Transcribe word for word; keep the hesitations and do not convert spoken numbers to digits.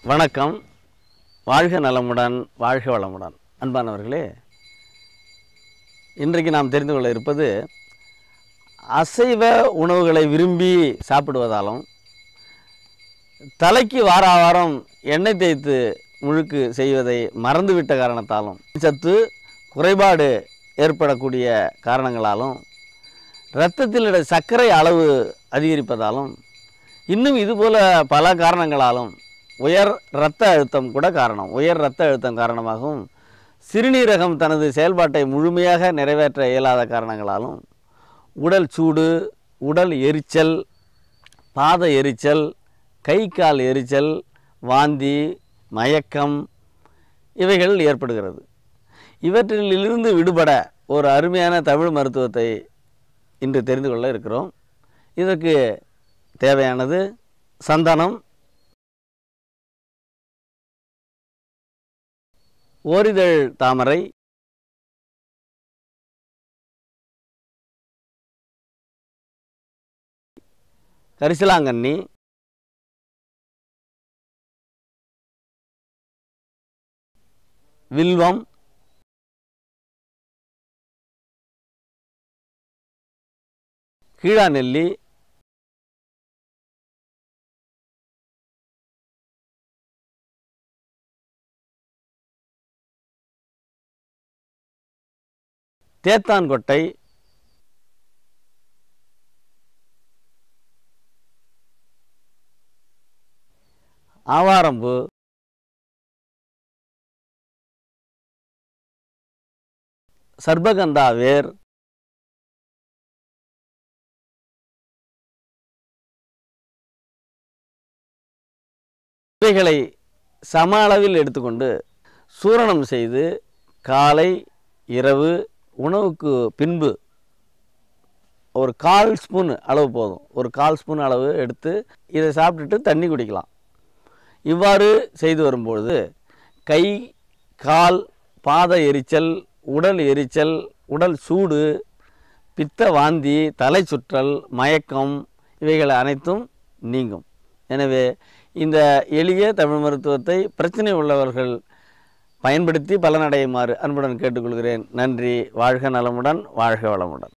வணக்கம். வாழ்க நலமுடன், வாழ்க வளமுடன். அன்பானவர்களே, இன்றைக்கு நாம் தெரிந்து கொள்ள இருப்பது அசைவ உணவுகளை விரும்பி சாப்பிடுவதாலும் தலைக்கு வார வாரம் எண்ணெய் தேய்த்து முழுக்கு செய்வதை மறந்துவிட்ட காரணத்தாலும் சத்து குறைபாடு ஏற்படக்கூடிய காரணங்களாலும் இரத்தத்தில் சர்க்கரை அளவு அதிகரிப்பதாலும் இன்னும் இதுபோல பல காரணங்களாலும் உயர் இரத்த அழுத்தம் கூட காரணம் உயர் இரத்த அழுத்தம் காரணமாகவும் சிறுநீரகம் தனது செயல்பாட்டை முழுமையாக நிறைவேற்ற இயலாத காரணங்களாலும் உடல் சூடு, உடல் எரிச்சல், பாத எரிச்சல், கை கால் எரிச்சல், வாந்தி, மயக்கம் இவைகள் ஏற்படுகிறது. இவற்றிலிருந்து விடுபட ஒரு அருமையான தமிழ் மருத்துவத்தை இன்று தெரிந்து கொள்ள இருக்கிறோம். இதற்கு தேவையானது சந்தனம், ஓரிதழ் தாமரை, கரிசலாங்கண்ணி, வில்வம், கீழாநெல்லி, தேத்தான்கொட்டை, ஆவாரம்பூ, சர்பகந்தா வேர், இவைகளை சம அளவில் எடுத்துக்கொண்டு சூரணம் செய்து காலை இரவு உணவுக்கு பின்பு ஒரு கால் ஸ்பூன் அளவு போதும். ஒரு கால் ஸ்பூன் அளவு எடுத்து இதை சாப்பிட்டுட்டு தண்ணி குடிக்கலாம். இவ்வாறு செய்து வரும்பொழுது கை, கால், பாத எரிச்சல், உடல் எரிச்சல், உடல் சூடு, பித்த வாந்தி, தலை சுற்றல், மயக்கம் இவைகள் அனைத்தும் நீங்கும். எனவே இந்த எளிய தமிழ் மருத்துவத்தை பிரச்சனை உள்ளவர்கள் பயன்படுத்தி பலனடையுமாறு அன்புடன் கேட்டுக்கொள்கிறேன். நன்றி. வாழ்க நலமுடன், வாழ்க வளமுடன்.